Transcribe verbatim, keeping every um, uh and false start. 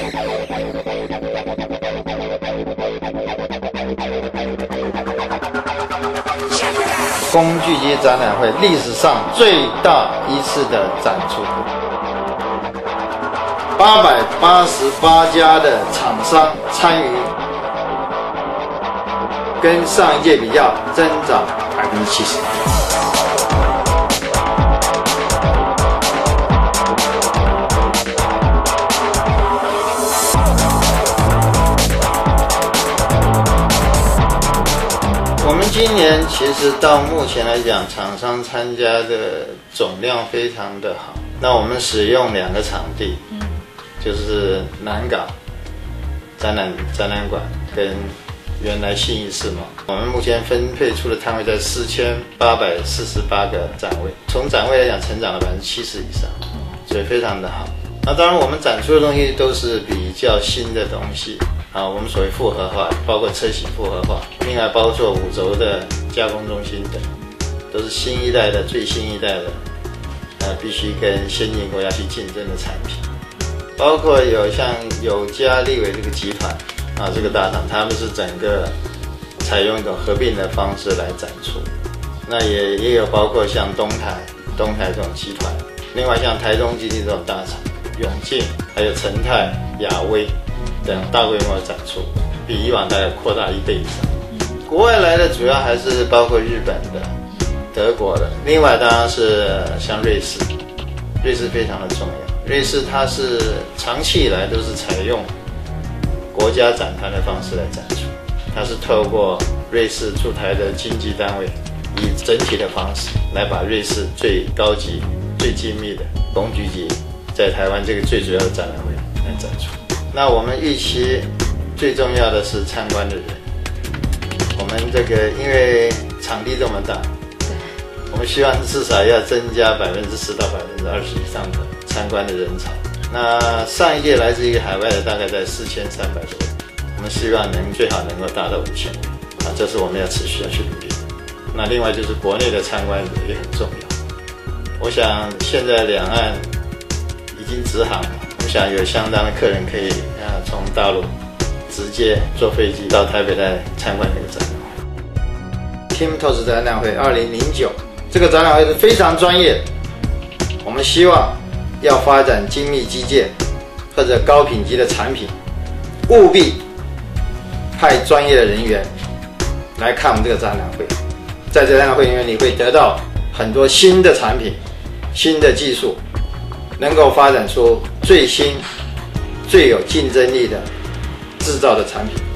工具机展览会历史上最大一次的展出，八百八十八家的厂商参与，跟上一届比较增长百分之七十。我们今年其实到目前来讲，厂商参加的总量非常的好。那我们使用两个场地，嗯，就是南港展览展览馆跟原来信义世贸。我们目前分配出的摊位在四千八百四十八个展位，从展位来讲，成长了百分之七十以上，所以非常的好。那当然，我们展出的东西都是比较新的东西。啊，我们所谓复合化，包括车型复合化，另外包括五轴的加工中心等，都是新一代的、最新一代的，呃，必须跟先进国家去竞争的产品。包括有像友嘉立伟这个集团啊，这个大厂，他们是整个采用一种合并的方式来展出。那也也有包括像东台、东台这种集团，另外像台中基地这种大厂，永靖，还有成泰、亚威等大规模的展出，比以往大概扩大一倍以上。国外来的主要还是包括日本的、德国的，另外当然是像瑞士，瑞士非常的重要。瑞士它是长期以来都是采用国家展团的方式来展出，它是透过瑞士驻台的经纪单位，以整体的方式来把瑞士最高级、最精密的工具机在台湾这个最主要的展览会来展出。那我们预期最重要的是参观的人，我们这个因为场地这么大，我们希望至少要增加百分之十到百分之二十以上的参观的人潮。那上一届来自于海外的大概在四千三百多人，我们希望能最好能够达到五千人啊，这是我们要持续要去努力的。那另外就是国内的参观者也很重要。我想现在两岸已经直航了。我想有相当的客人可以啊从大陆直接坐飞机到台北来参观这个展览会。TIMTOS 展览会二零零九这个展览会是非常专业的，我们希望要发展精密机械或者高品级的产品，务必派专业的人员来看我们这个展览会。在这个展览会里面，你会得到很多新的产品、新的技术，能够发展出最新、最有竞争力的制造的产品。